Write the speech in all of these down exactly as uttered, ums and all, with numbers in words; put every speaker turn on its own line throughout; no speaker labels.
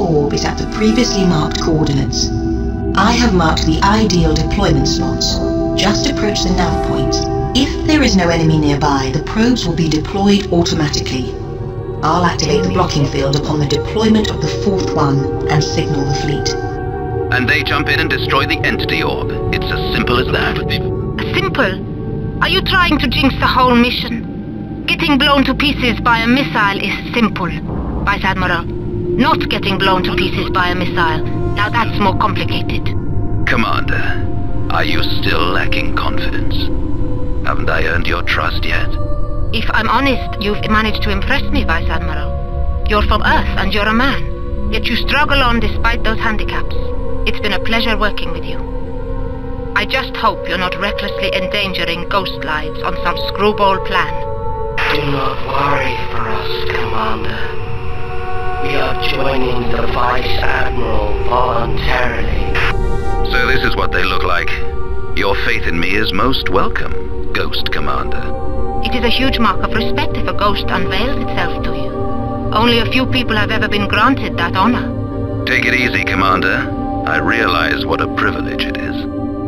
orb is at the previously marked coordinates. I have marked the ideal deployment slots. Just approach the nav point. If there is no enemy nearby, the probes will be deployed automatically. I'll activate the blocking field upon the deployment of the fourth one and signal the fleet.
And they jump in and destroy the entity orb. It's as simple as that.
Simple? Are you trying to jinx the whole mission? Getting blown to pieces by a missile is simple, Vice Admiral. Not getting blown to pieces by a missile, now that's more complicated.
Commander, are you still lacking confidence? Haven't I earned your trust yet?
If I'm honest, you've managed to impress me, Vice Admiral. You're from Earth and you're a man, yet you struggle on despite those handicaps. It's been a pleasure working with you. I just hope you're not recklessly endangering ghost lives on some screwball plan.
Do not worry for us, Commander. We are joining the Vice Admiral voluntarily.
So this is what they look like. Your faith in me is most welcome, Ghost Commander.
It is a huge mark of respect if a ghost unveils itself to you. Only a few people have ever been granted that honor.
Take it easy, Commander. I realize what a privilege it is.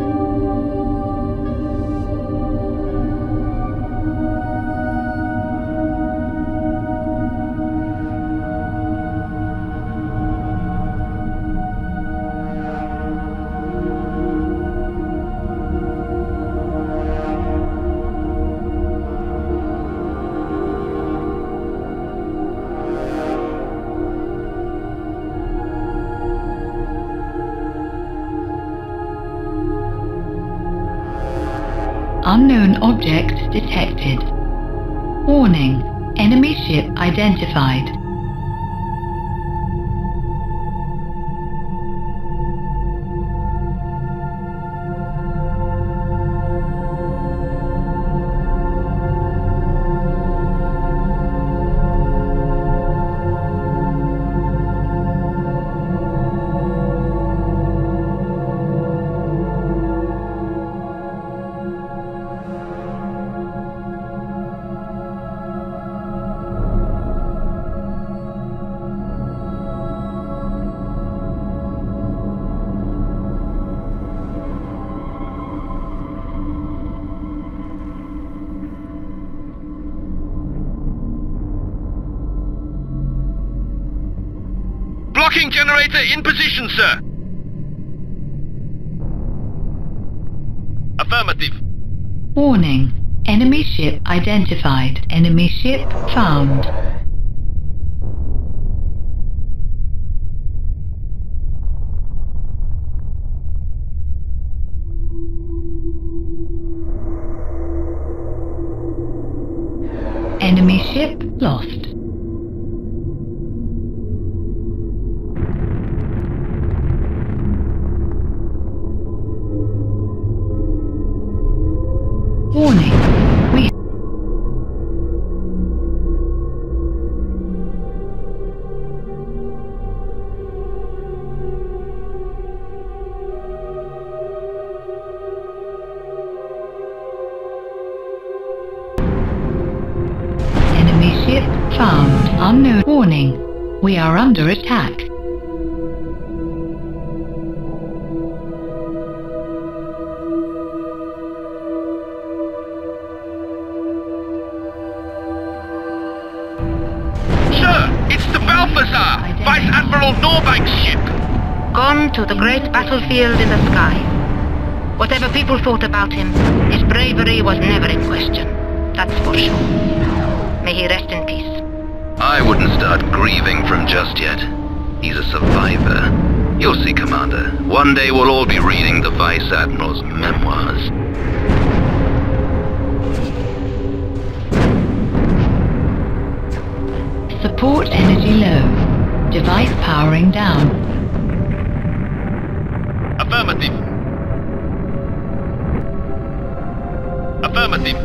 Unknown object detected. Warning, enemy ship identified.
Blocking generator in position, sir. Affirmative.
Warning, enemy ship identified. Enemy ship found. Enemy ship lost. Warning, we... Enemy ship found. Unknown. Warning, we are under attack.
Vice Admiral Norbank's ship!
Gone to the great battlefield in the sky. Whatever people thought about him, his bravery was never in question. That's for sure. May he rest in peace.
I wouldn't start grieving from just yet. He's a survivor. You'll see, Commander. One day we'll all be reading the Vice Admiral's memoirs.
Support energy low. Device powering down.
Affirmative. Affirmative.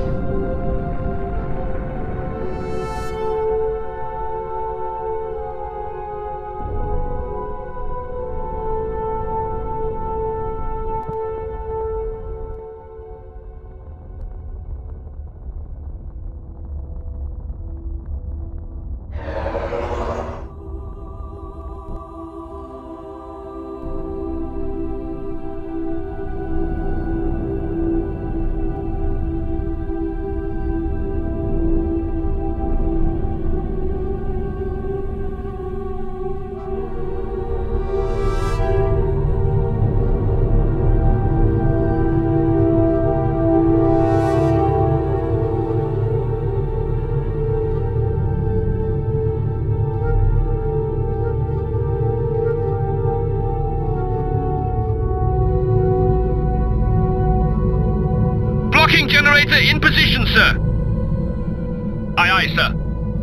generator in position, sir. Aye, aye, sir.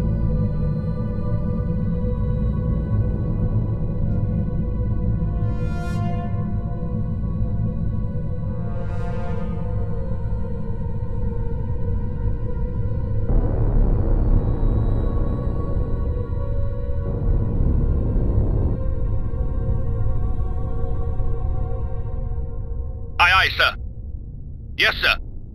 Aye, aye, sir. Yes, sir.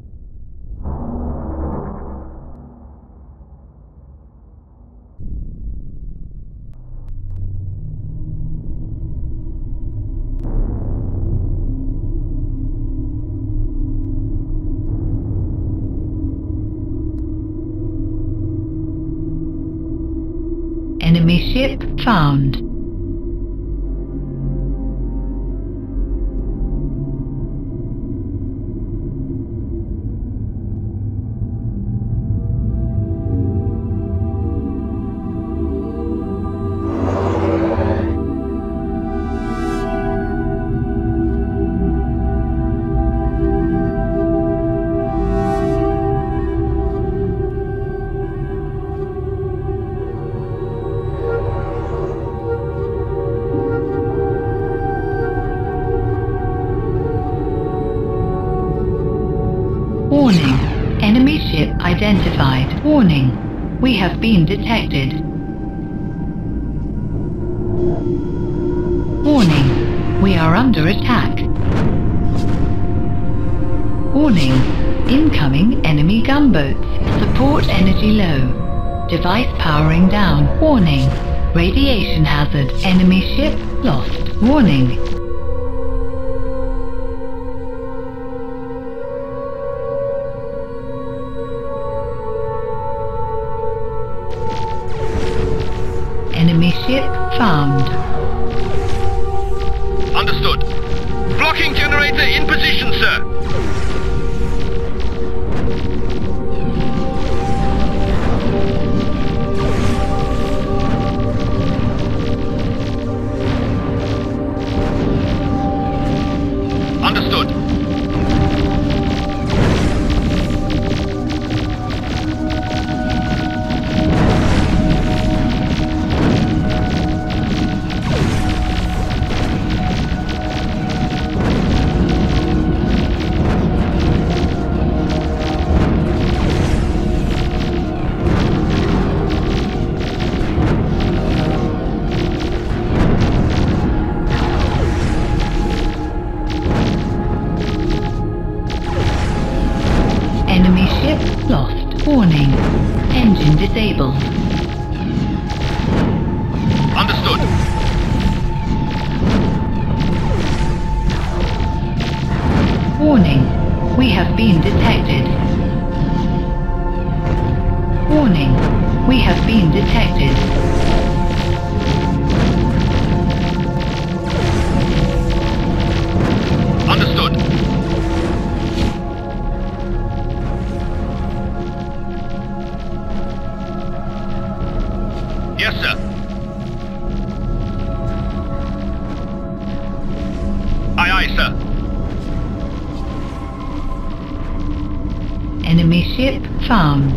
Enemy ship found. Warning. Enemy ship identified. Warning. We have been detected. Warning. We are under attack. Warning. Incoming enemy gunboats. Support energy low. Device powering down. Warning. Radiation hazard. Enemy ship lost. Warning. Enemy ship found.
Understood. Blocking generator in position, sir. Understood.
Enemy ship lost. Warning. Engine disabled.
Understood.
Warning. We have been detected. Warning. We have been detected.
Understood. Yes, sir. Aye, aye, sir.
Enemy ship found.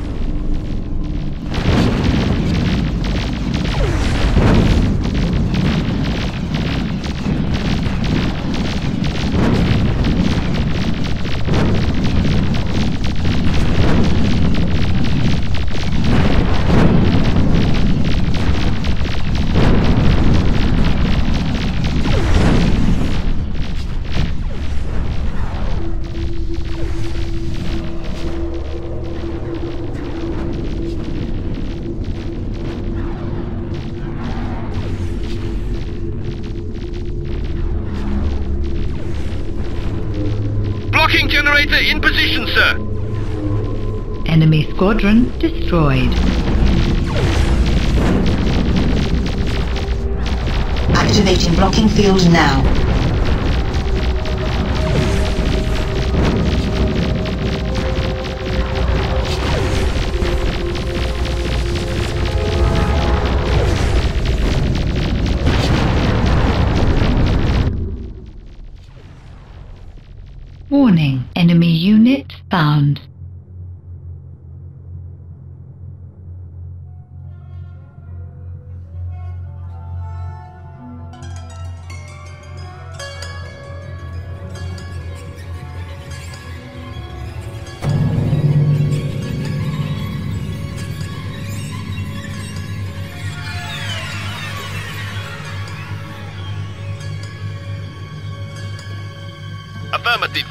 Blocking generator in position, sir.
Enemy squadron destroyed.
Activating blocking field now.
Warning. Enemy unit found.
Affirmative.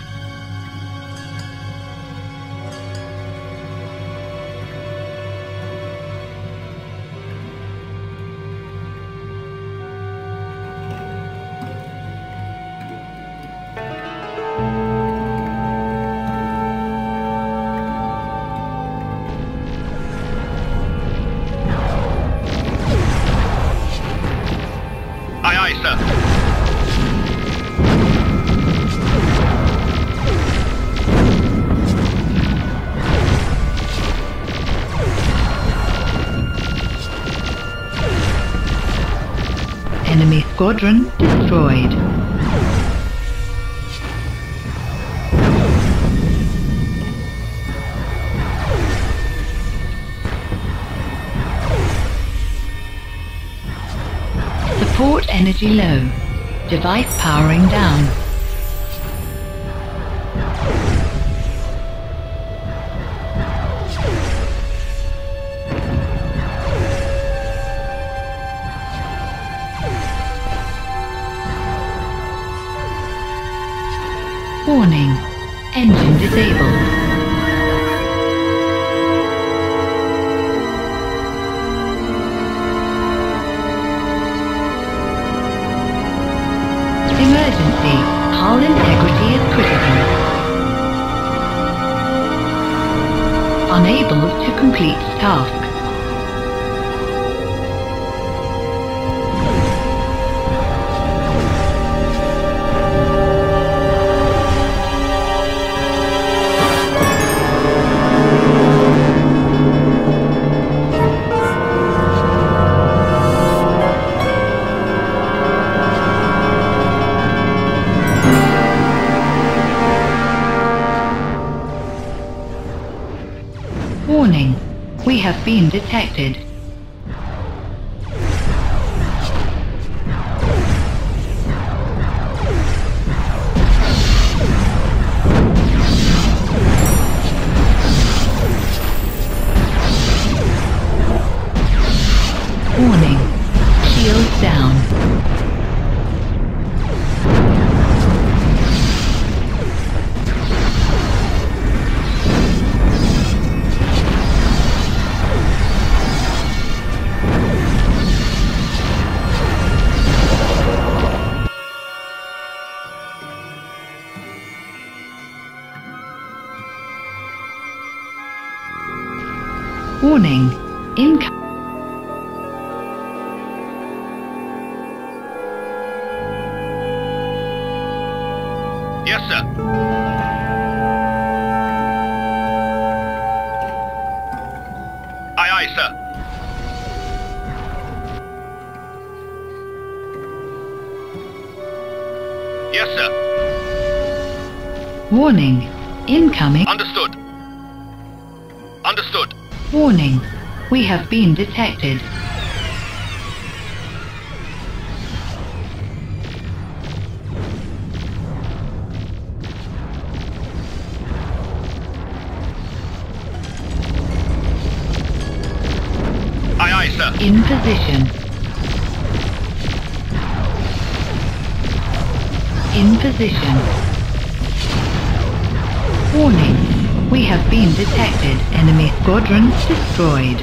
Aye, aye, sir.
Enemy squadron destroyed. Support energy low. Device powering down. Warning. Engine disabled. Emergency. Hull integrity is critical. Unable to complete task. Warning. We have been detected. Warning. Shields down. Warning. Incoming.
Yes, sir. Aye, aye, sir. Yes, sir.
Warning. Incoming.
Understood. Understood.
Warning. We have been detected.
Aye, aye, sir.
In position. In position. Warning. We have been detected. Enemy squadron destroyed.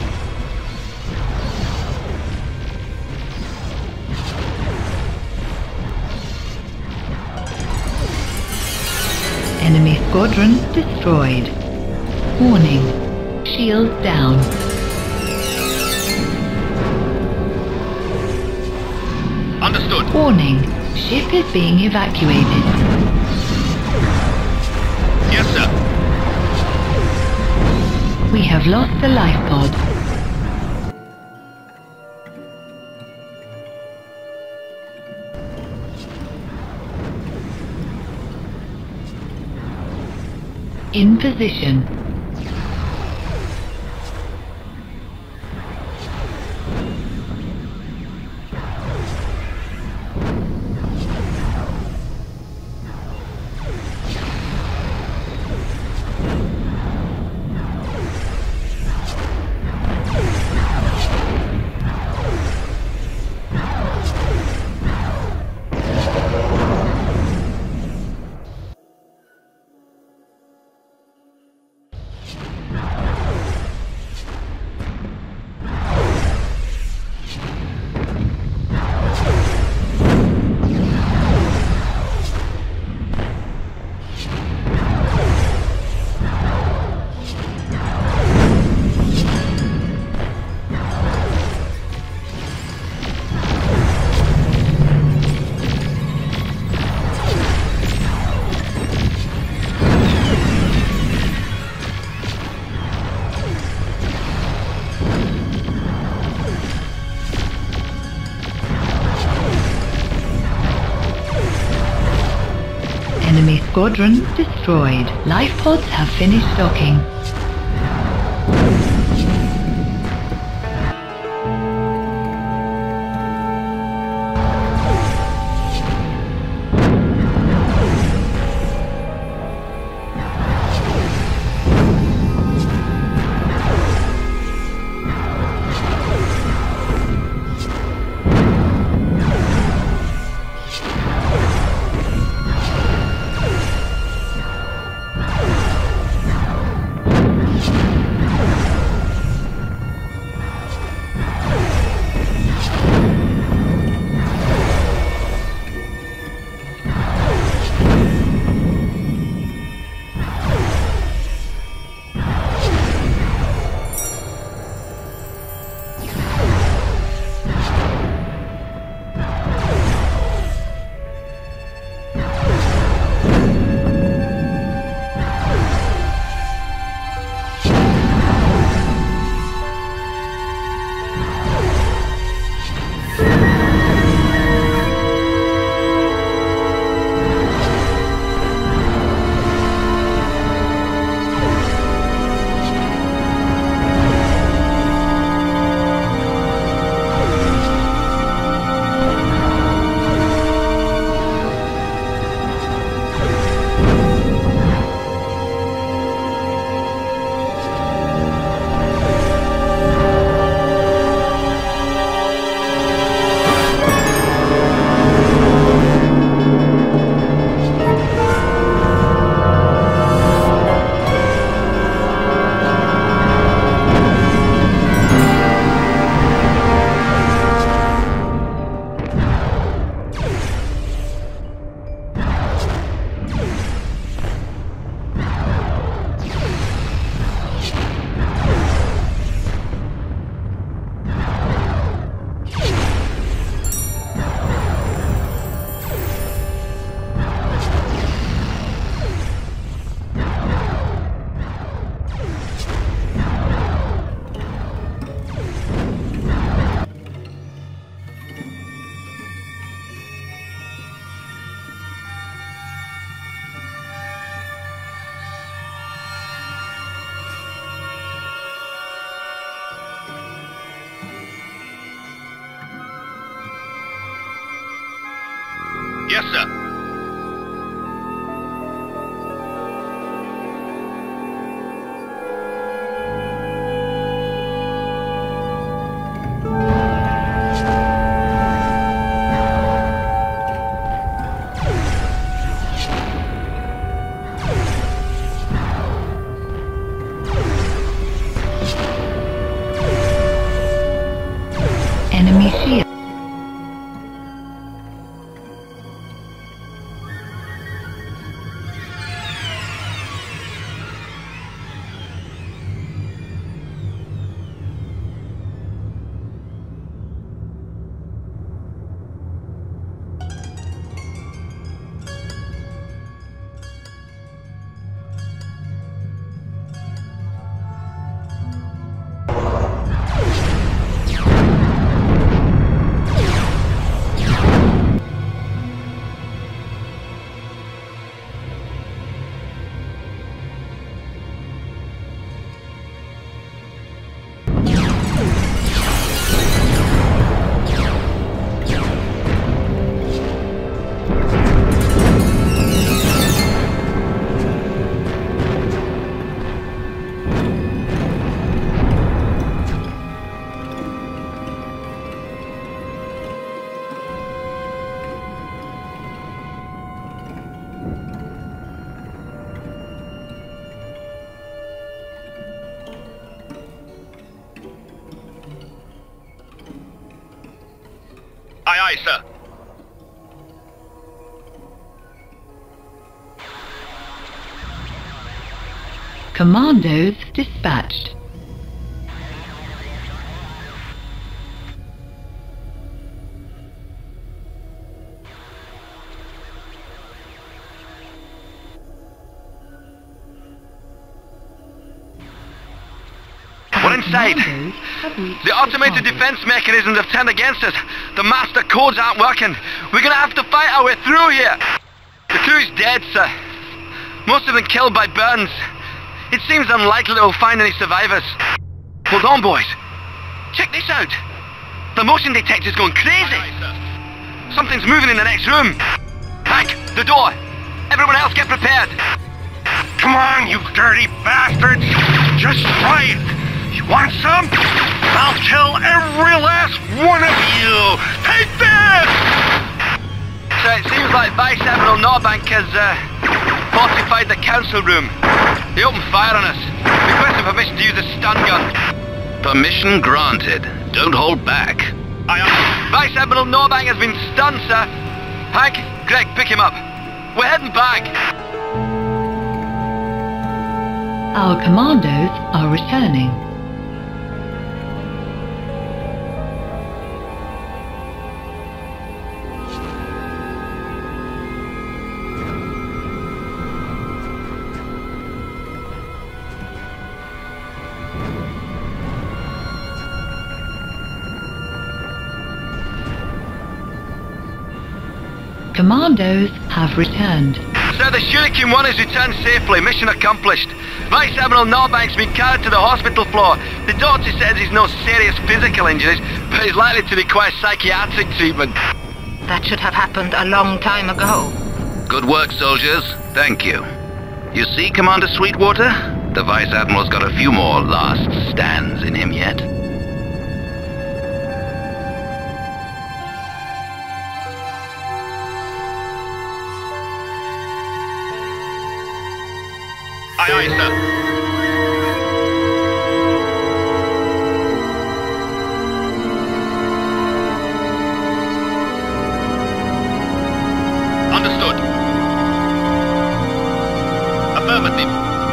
Enemy squadron destroyed. Warning. Shields down.
Understood.
Warning. Ship is being evacuated.
Yes, sir.
We have lost the life pod. In position. Squadron destroyed. Life pods have finished docking.
Yes, sir.
Enemy shield.
Aye, aye, sir.
Commandos dispatched.
We're inside. The automated defense mechanisms have turned against us. The master codes aren't working. We're gonna have to fight our way through here. The crew's dead, sir. Most of them killed by burns. It seems unlikely that we'll find any survivors. Hold on, boys. Check this out. The motion detector's going crazy. Something's moving in the next room. Hank, the door. Everyone else get prepared.
Come on, you dirty bastards! Just try it! You want some? I'll kill every last one of you! Take this!
So it seems like Vice Admiral Norbank has uh, fortified the council room. They opened fire on us. Requesting permission to use a stun gun. Permission granted. Don't hold back.
Aye, aye.
Vice Admiral Norbank has been stunned, sir. Hank, Greg, pick him up. We're heading back.
Our commandos are returning. Commandos have returned.
Sir, the Shuriken one has returned safely. Mission accomplished. Vice Admiral Norbank's been carried to the hospital floor. The doctor says he's no serious physical injuries, but he's likely to require psychiatric treatment.
That should have happened a long time ago.
Good work, soldiers. Thank you. You see, Commander Sweetwater? The Vice Admiral's got a few more last stands in him yet.
Aye, aye, sir.
Understood. Affirmative.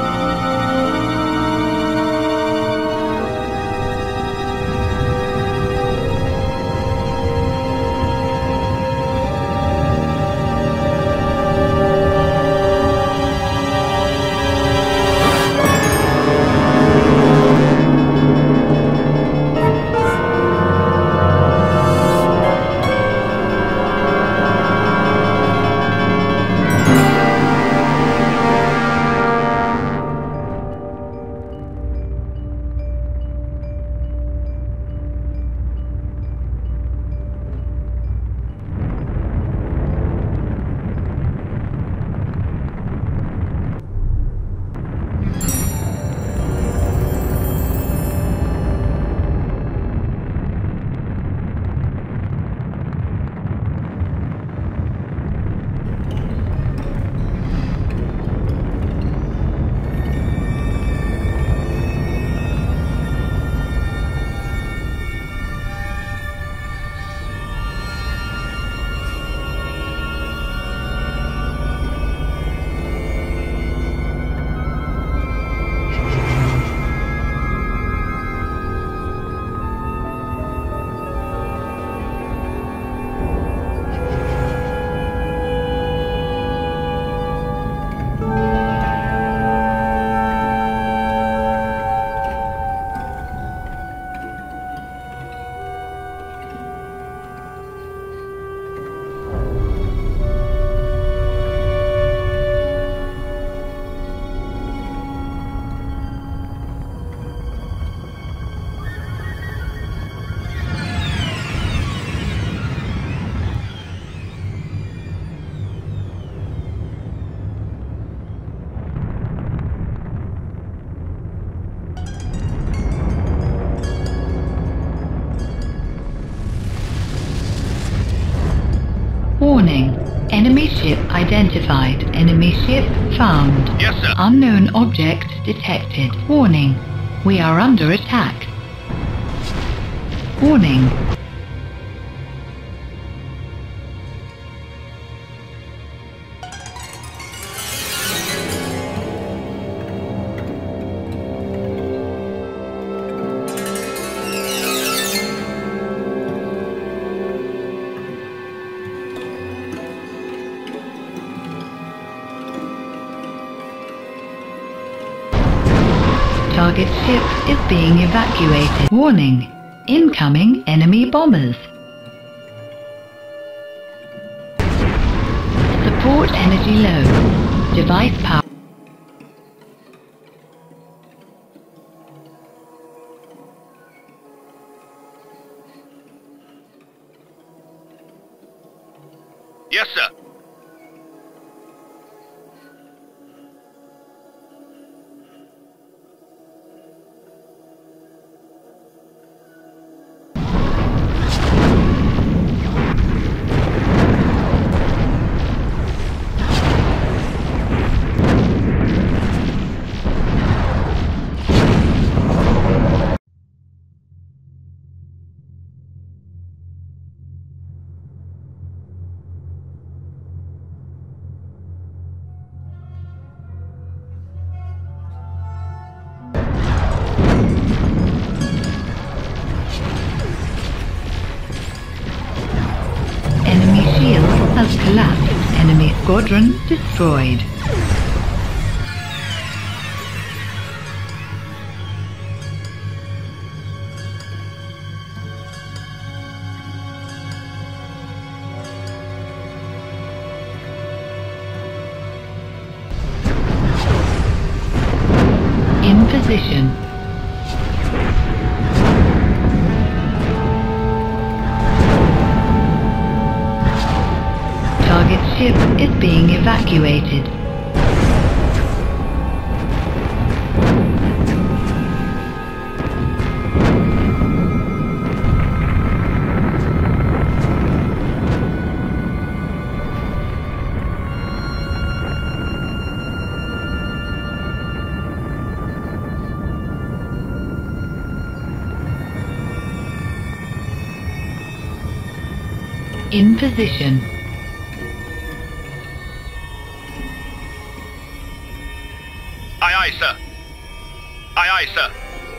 Warning. Enemy ship identified. Enemy ship found.
Yes, sir.
Unknown object detected. Warning. We are under attack. Warning. Target ship is being evacuated. Warning. Incoming enemy bombers. Support energy low. Device power.
Yes, sir.
Has collapsed. Enemy squadron destroyed. In position. Target ship is being evacuated. In position.
Aye, aye, sir. Aye, aye, sir.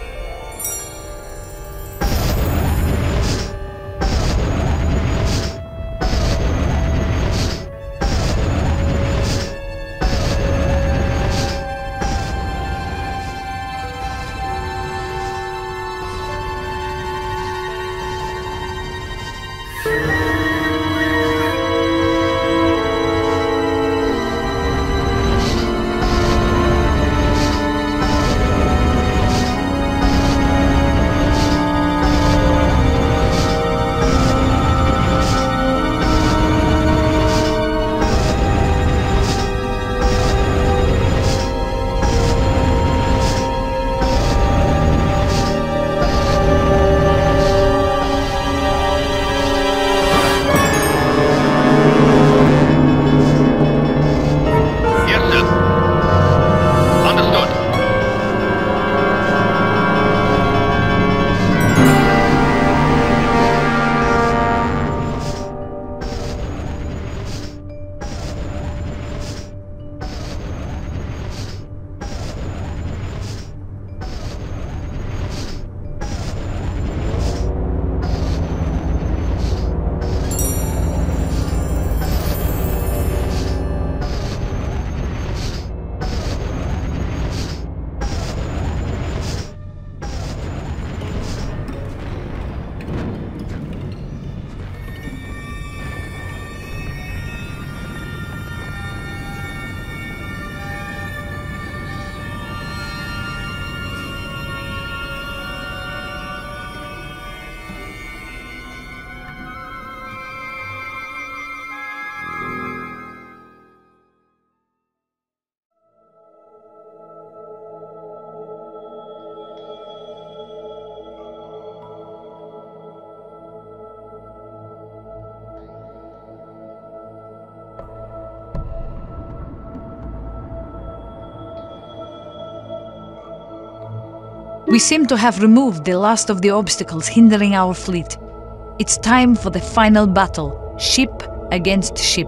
We seem to have removed the last of the obstacles hindering our fleet. It's time for the final battle, ship against ship.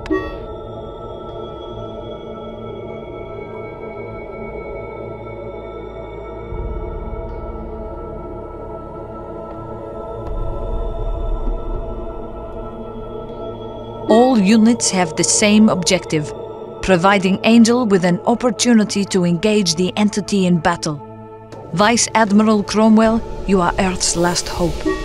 All units have the same objective, providing Angel with an opportunity to engage the entity in battle. Vice Admiral Cromwell, you are Earth's last hope.